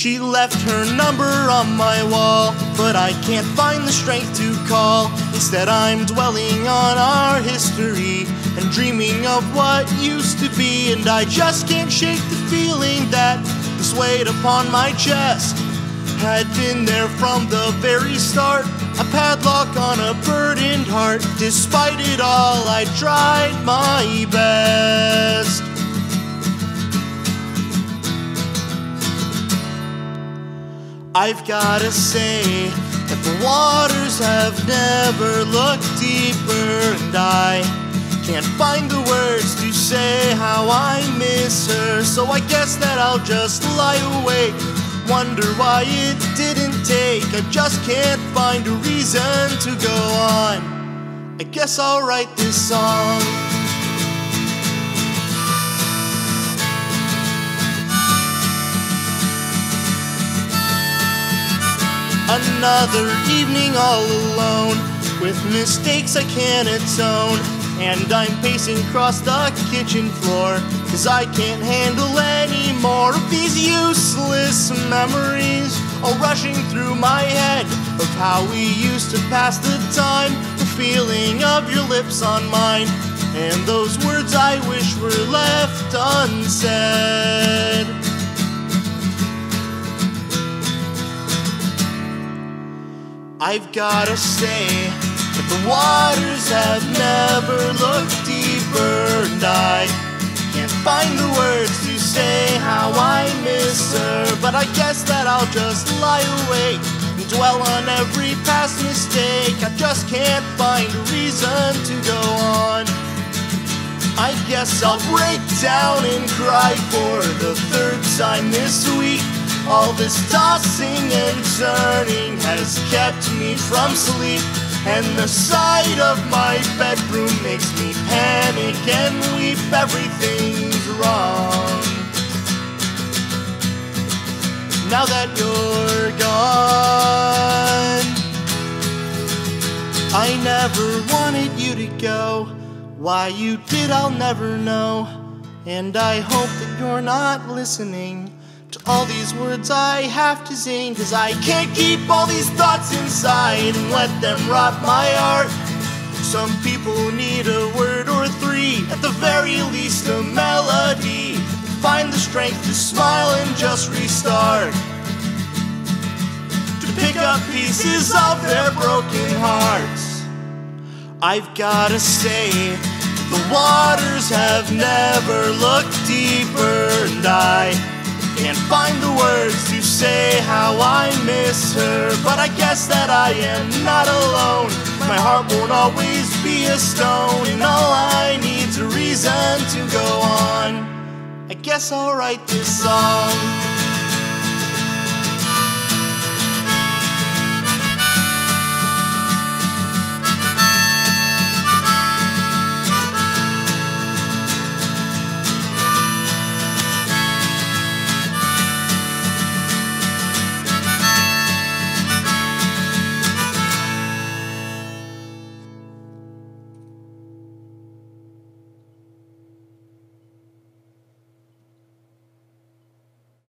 She left her number on my wall, but I can't find the strength to call. Instead I'm dwelling on our history and dreaming of what used to be. And I just can't shake the feeling that this weight upon my chest had been there from the very start, a padlock on a burdened heart. Despite it all, I tried my best. I've gotta say that the waters have never looked deeper, and I can't find the words to say how I miss her. So I guess that I'll just lie awake, wonder why it didn't take. I just can't find a reason to go on. I guess I'll write this song. Another evening all alone, with mistakes I can't atone. And I'm pacing across the kitchen floor, 'cause I can't handle any more of these useless memories, all rushing through my head, of how we used to pass the time, the feeling of your lips on mine, and those words I wish were left unsaid. I've gotta say that the waters have never looked deeper, and I can't find the words to say how I miss her. But I guess that I'll just lie awake and dwell on every past mistake. I just can't find a reason to go on. I guess I'll break down and cry for the third time this week. All this tossing and turning has kept me from sleep, and the sight of my bedroom makes me panic and weep. Everything's wrong now that you're gone. I never wanted you to go. Why you did, I'll never know. And I hope that you're not listening to all these words I have to sing, 'cause I can't keep all these thoughts inside and let them rot my heart. Some people need a word or three, at the very least a melody, find the strength to smile and just restart, to pick up pieces of their broken hearts. I've gotta say, the waters have never looked deeper, and I can't find the words to say how I miss her. But I guess that I am not alone. My heart won't always be a stone, and all I need's a reason to go on. I guess I'll write this song.